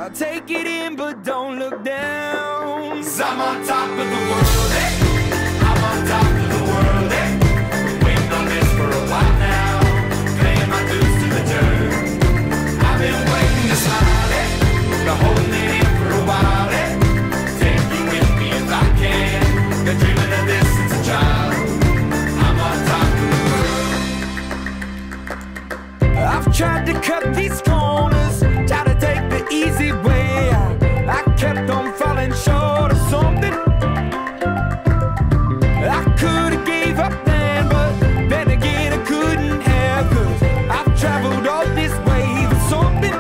take it in, but don't look down. 'Cause I'm on top of the world, eh? I'm on top of the world, eh? Been waiting on this for a while now, paying my dues to the dirt. I've been waiting to smile, eh? Been holding it in for a while, eh? Take you with me if I can. Been dreaming of this since a child. I'm on top of the world. I've tried to cut these corners, try to take the easy way. I kept on falling short of something. I could've gave up then, but then again I couldn't have, 'cause I've traveled all this way for something.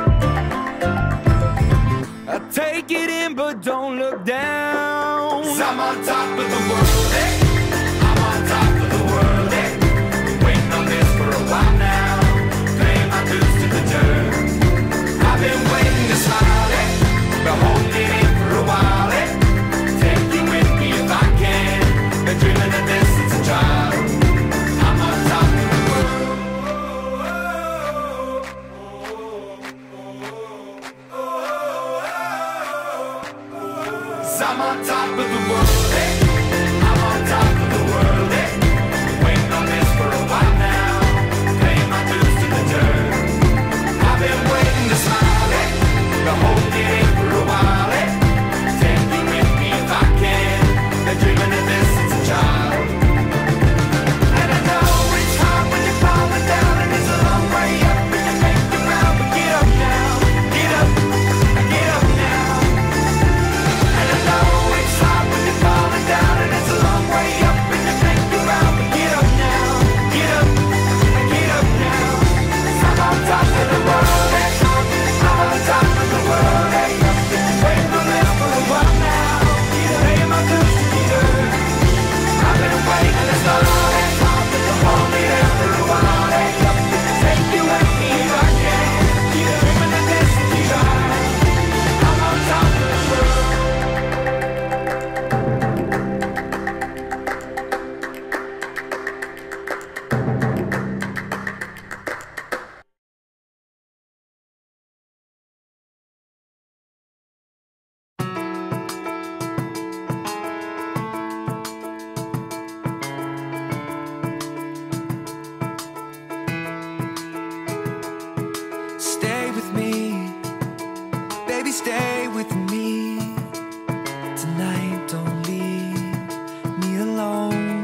I take it in, but don't look down. 'Cause I'm on top of the world, eh? I'm on top of the world, eh? Been waiting on this for a while now, paying my dues to the dirt. I've been waiting to smile, eh? Been holding it in for a while, eh? Take you with me if I can. Been dreaming of this since a child. I'm on top of the world. 'Cause I'm on top of the world, eh? I'm on top of the world, eh? Been waiting on this for a while now, paying my dues to the dirt. I've been waiting to smile, eh? Been holding it in for a while, eh? Take you with me if I can. Been dreaming of this since a child. And I know it's hard when you're falling down, and it's a long way up, and you make it round, but get up now, get up now. And I know it's hard when you're falling down, and it's a long way up, and you make it round, but get up now, get up now. 'Cause I'm on top of the world, eh? I'm on top of the world, eh? Waiting on this for a while now, paying my dues to the dirt. I've been waiting this long, eh? Hold me there for a while, eh? Take you with me if I can. Dreaming of this since a child. I'm on top of the world. Stay with me, baby, stay with me tonight. Don't leave me alone.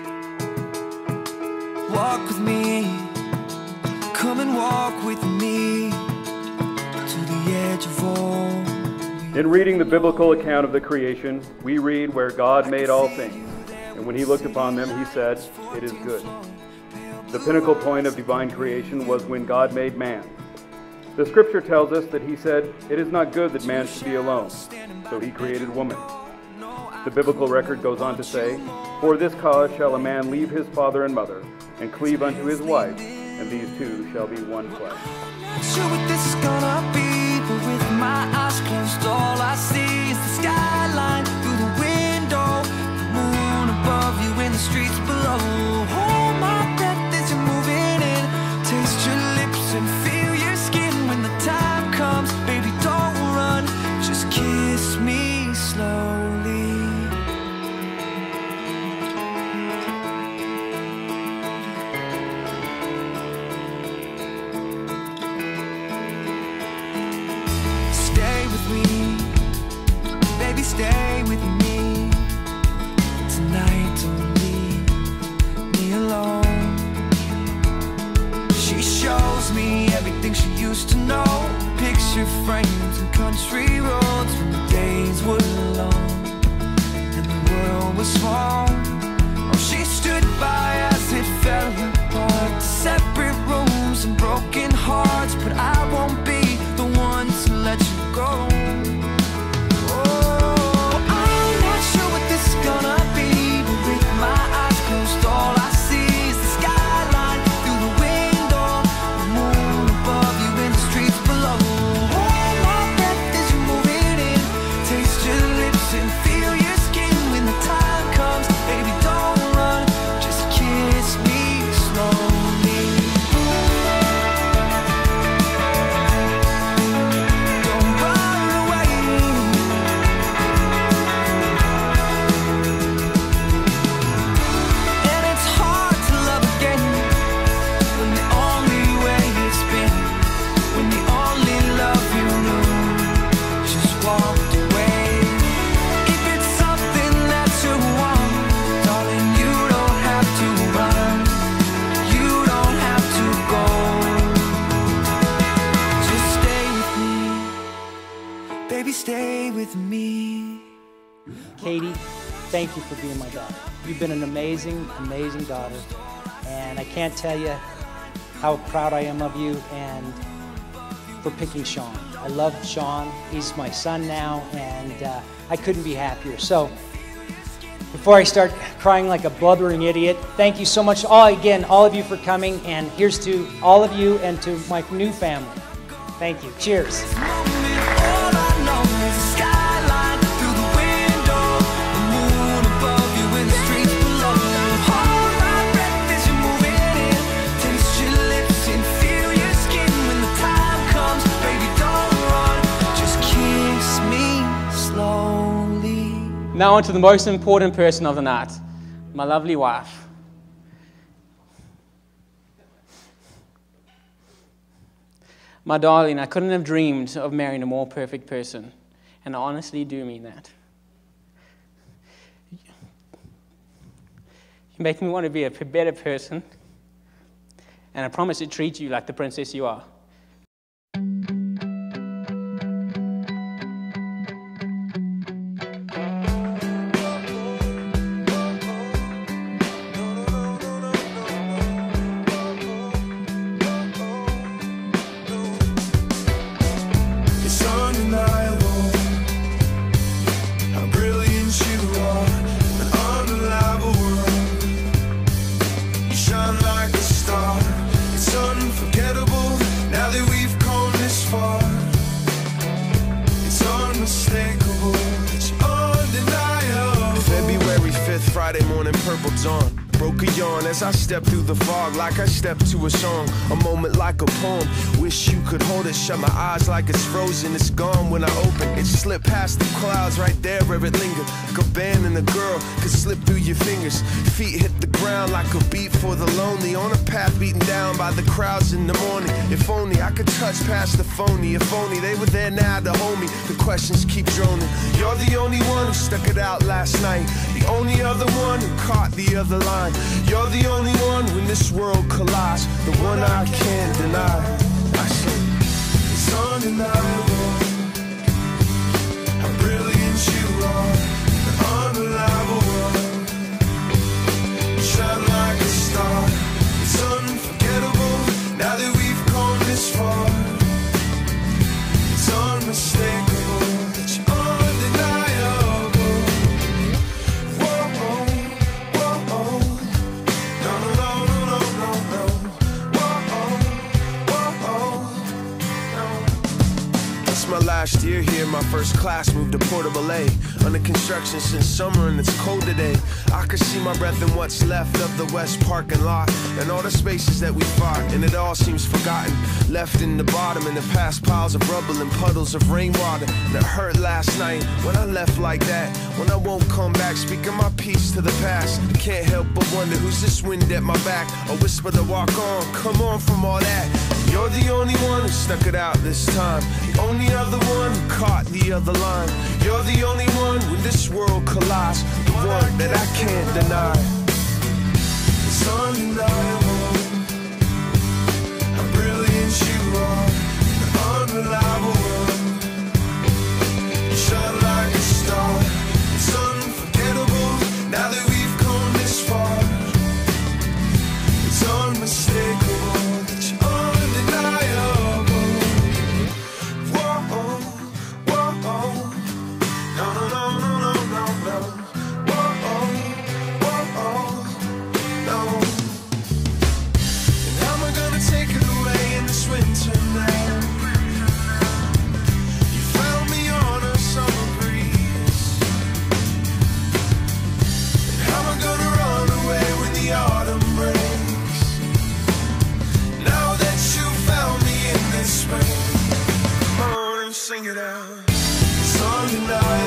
Walk with me, come and walk with me to the edge of all. In reading the biblical account of the creation, we read where God made all things, and when he looked upon them, he said, "It is good." The pinnacle point of divine creation was when God made man. The scripture tells us that he said, "It is not good that man should be alone," so he created woman. The biblical record goes on to say, "For this cause shall a man leave his father and mother, and cleave unto his wife, and these two shall be one flesh." Not sure what this is gonna be, but with my eyes closed, all I see is the skyline through the window, the moon above you and the streets below. Hold my breath as you're moving in, taste your lips and feel your skin when the time comes. Baby, don't run, just kiss me slowly. Stay with me, baby, stay with me tonight. Don't leave me alone. She shows me everything she used to know, picture frames and country roads when the days were long and the world was small. Oh, she stood by as it fell apart, separate rooms and broken hearts, but I won't be the one to let you go. Oh, I'm not sure what this is gonna be, but with my eyes closed, all I see is the skyline through the window, the moon above you and the streets below. Hold my breath as you're moving in, taste your lips and feel your skin when the time comes. Baby, don't run, just kiss me slowly. baby, stay with me. Katie, thank you for being my daughter. You've been an amazing, amazing daughter, and I can't tell you how proud I am of you and for picking Shaun. I love Shaun. He's my son now, and I couldn't be happier. So, before I start crying like a blubbering idiot, thank you so much, again, all of you for coming, and here's to all of you and to my new family. Thank you. Cheers. Now on to the most important person of the night, my lovely wife. My darling, I couldn't have dreamed of marrying a more perfect person, and I honestly do mean that. You make me want to be a better person, and I promise to treat you like the princess you are. Friday morning, purple dawn. Broke a yawn as I stepped through the fog like I stepped to a song. A moment like a poem. Wish you could hold it. Shut my eyes like it's frozen. It's gone when I open. It slipped past the clouds right there where it lingered. Like a band and a girl could slip through your fingers. Feet hit the ground like a beat for the lonely. On a path beaten down by the crowds in the morning. If only I could touch past the phony. If only they were there now to hold me. The questions keep droning. You're the only one who stuck it out last night. The only other one who caught the other line. You're the only one when this world collides. The one I can't deny. I say, it's undeniable how brilliant you are. The unreliable world. You shine like a star. It's unforgettable now that we've come this far. It's unmistakable that you're undeniable. My last year here, my first class moved to Portable A. Under construction since summer and it's cold today. I could see my breath in what's left of the west parking lot. And all the spaces that we fought, and it all seems forgotten. Left in the bottom, in the past piles of rubble and puddles of rainwater. And it hurt last night when I left like that. When I won't come back, speaking my peace to the past. I can't help but wonder who's this wind at my back. A whisper to walk on, come on from all that. You're the only one who stuck it out this time. The only other one who caught the other line. You're the only one when this world collides. The one that I can't deny. It's undeniable how brilliant you are. The unreliable world. You shine like a star. It's unforgettable now that we've come this far. It's unmistakable that you're undeniable. Whoa, whoa, no, no, no, no, no, no, no. Whoa, no. And how am I gonna take it away in this winter now? You found me on a summer breeze. And how am I gonna run away when the autumn breaks? Now that you found me in this spring, come on and sing it out. It's undeniable.